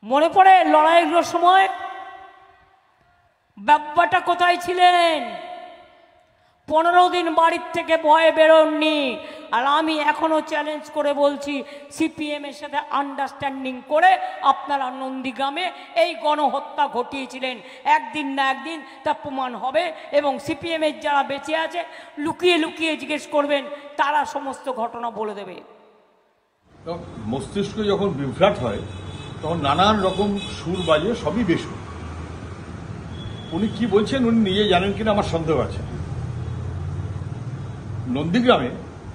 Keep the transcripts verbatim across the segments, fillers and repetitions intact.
মনে পড়ে লড়াইগুলোর সময় বাব্বাটা কোথায় ছিলেন? পনেরো দিন বাড়ির থেকে ভয়ে বেরোননি। আর আমি এখনো চ্যালেঞ্জ করে বলছি, সিপিএম এর সাথে আন্ডারস্ট্যান্ডিং করে আপনারা নন্দীগ্রামে এই গণহত্যা ঘটিয়েছিলেন। একদিন না একদিন তা প্রমাণ হবে এবং সিপিএম এর যারা বেঁচে আছে লুকিয়ে লুকিয়ে জিজ্ঞেস করবেন, তারা সমস্ত ঘটনা বলে দেবে। মস্তিষ্ক যখন বিভ্রাট হয় তখন নানান রকম সুর বাজে, সবই বেসুর। উনি কি বলছেন উনি নিজে জানেন কিনা আমার সন্দেহ আছে। নন্দীগ্রামে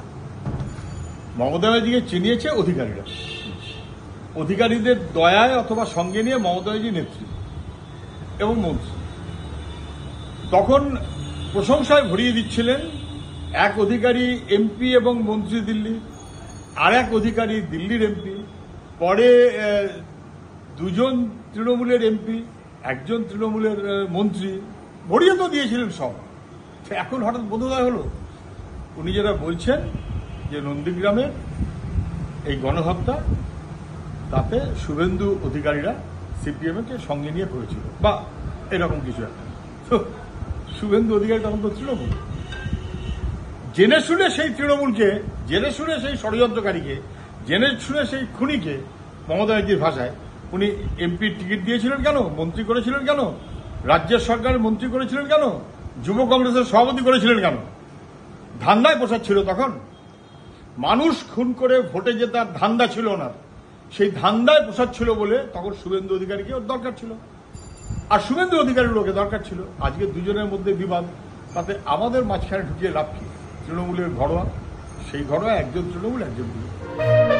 মমতা ব্যানার্জিকে চিনিয়েছে অধিকারীরা, অধিকারীদের দয়ায় অথবা সঙ্গে নিয়ে মমতা ব্যানার্জি নেত্রী এবং মন্ত্রী তখন প্রশংসায় ভরিয়ে দিচ্ছিলেন। এক অধিকারী এমপি এবং মন্ত্রী দিল্লি, আর এক অধিকারী দিল্লির এমপি, পরে দুজন তৃণমূলের এমপি, একজন তৃণমূলের মন্ত্রী, ভরিয়ে তো দিয়েছিলেন সব। এখন হঠাৎ বোধোদয় হলো উনি যারা বলছেন যে নন্দীগ্রামের এই গণহত্যা তাতে শুভেন্দু অধিকারীরা সিপিএমকে সঙ্গে নিয়ে করেছিল বা এরকম কিছু একটা। তো শুভেন্দু অধিকারী তখন তো তৃণমূল, জেনে শুনে সেই তৃণমূলকে, জেনে শুনে সেই ষড়যন্ত্রকারীকে, জেনে শুনে সেই খুনিকে মমতা ব্যানার্জির ভাষায় উনি এমপির টিকিট দিয়েছিলেন কেন? মন্ত্রী করেছিলেন কেন? রাজ্যের সরকারের মন্ত্রী করেছিলেন কেন? যুব কংগ্রেসের সভাপতি করেছিলেন কেন? ধান্দায় পোষাচ্ছিল তখন। মানুষ খুন করে ভোটে জেতার ধান্দা ছিল না, সেই ধান্দায় পোষাচ্ছিল বলে তখন শুভেন্দু অধিকারীকে ওর দরকার ছিল, আর শুভেন্দু অধিকারীর লোকে দরকার ছিল। আজকে দুজনের মধ্যে বিবাদ, তাতে আমাদের মাঝখানে ঢুকিয়ে লাভ কি? তৃণমূলের ঘরোয়া, সেই ঘরোয়া একজন তৃণমূল একজন বিরোধী।